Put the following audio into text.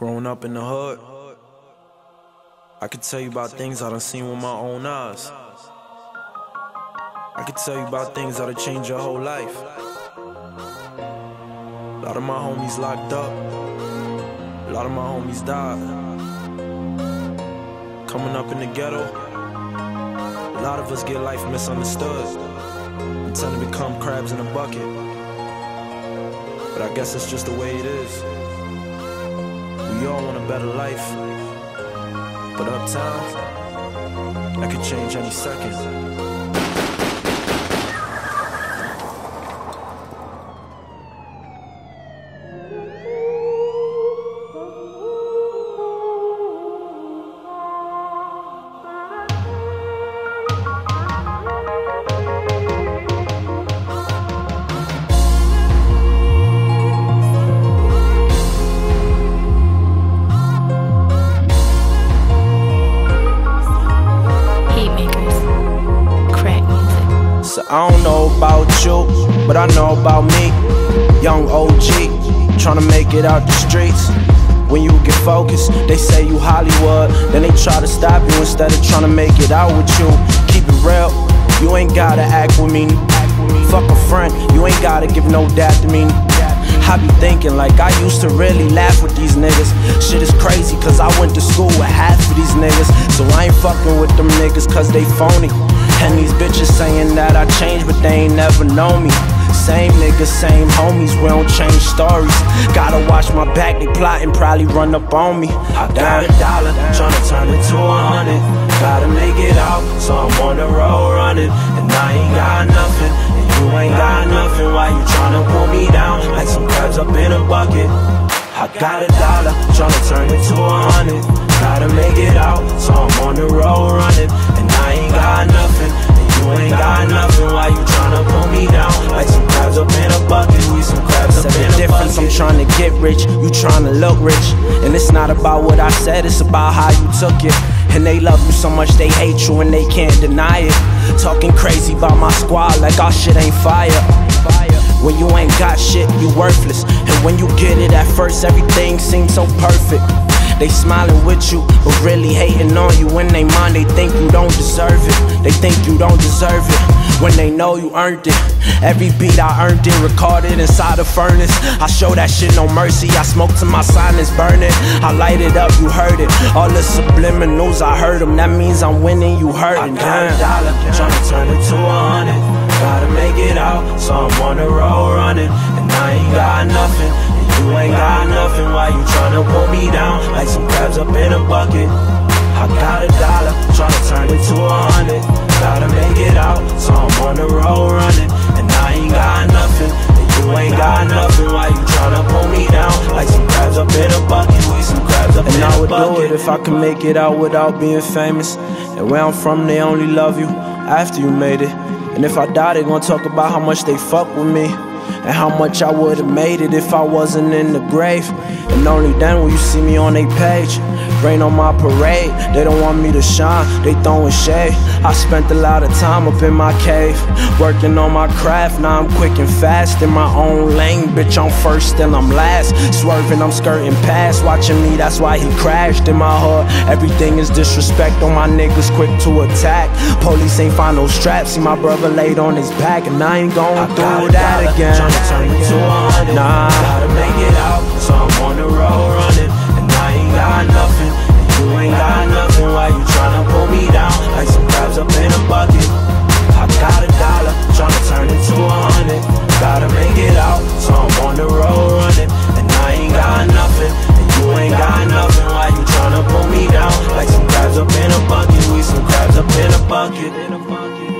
Growing up in the hood, I could tell you about things I done seen with my own eyes. I could tell you about things that'll change your whole life. A lot of my homies locked up, a lot of my homies died. Coming up in the ghetto, a lot of us get life misunderstood and tend to become crabs in a bucket. But I guess it's just the way it is. We all want a better life, but uptown, that could change any second. I don't know about you, but I know about me. Young OG, tryna make it out the streets. When you get focused, they say you Hollywood, then they try to stop you instead of tryna make it out with you. Keep it real, you ain't gotta act with me. Fuck a friend, you ain't gotta give no dap to me. I be thinking like I used to really laugh with these niggas. Shit is crazy cause I went to school with half of these niggas. So I ain't fucking with them niggas cause they phony. And these bitches saying that I changed but they ain't never known me. Same niggas, same homies, we don't change stories. Gotta watch my back, they plotting, probably run up on me. I got $1, tryna turn it to 100. Gotta make it out, so I'm on the road running. And I ain't got nothing, and you ain't got nothing. Why you tryna pull me down like some crabs up in a bucket? I got $1, tryna turn it to 100. Gotta make it out, so I'm on the road running. And I ain't got nothing, and you ain't got nothing. Why you tryna pull me down like some crabs up in a bucket? We some crabs up in a difference, bucket. I'm tryna get rich, you tryna look rich. And it's not about what I said, it's about how you took it. And they love you so much they hate you and they can't deny it. Talking crazy about my squad like our shit ain't fire. When you ain't got shit, you worthless. And when you get it at first, everything seems so perfect. They smiling with you, but really hating on you. In they mind, they think you don't deserve it. They think you don't deserve it, when they know you earned it. Every beat I earned it, recorded inside a furnace. I show that shit no mercy, I smoke till my silence burning. I light it up, you heard it. All the subliminals, I heard them. That means I'm winning, you hurting. I got $1, tryna turn it to 100. Gotta make it out, so I'm on the road running. And I ain't got nothing, and you ain't got nothing. Why you tryna pull me down like some crabs up in a bucket? I got $1, tryna turn it to 100. Gotta make it out, so I'm on the road running. And I ain't got nothing, and you ain't got nothing. Why you tryna pull me down like some crabs up in a bucket? We some crabs up in a bucket. And I would do it if I could make it out without being famous. And where I'm from, they only love you after you made it. And if I die, they gon' talk about how much they fuck with me, and how much I would've made it if I wasn't in the grave. And only then will you see me on they page. Rain on my parade, they don't want me to shine, they throwing shade. I spent a lot of time up in my cave, working on my craft. Now I'm quick and fast in my own lane. Bitch, I'm first and I'm last. Swerving, I'm skirting past. Watching me, that's why he crashed in my hood. Everything is disrespect on my niggas, quick to attack. Police ain't find no straps, see my brother laid on his back. And I ain't going through that again. Tryna turn it to 100. Nah. Gotta make it out, so I'm on the road running. And I ain't got nothing, and you ain't got nothing. Why you tryna pull me down like some crabs up in a bucket? I got $1, tryna turn it to 100. Gotta make it out, so I'm on the road running. And I ain't got nothing, and you ain't got nothing. Why you tryna pull me down like some crabs up in a bucket? We some crabs up in a bucket.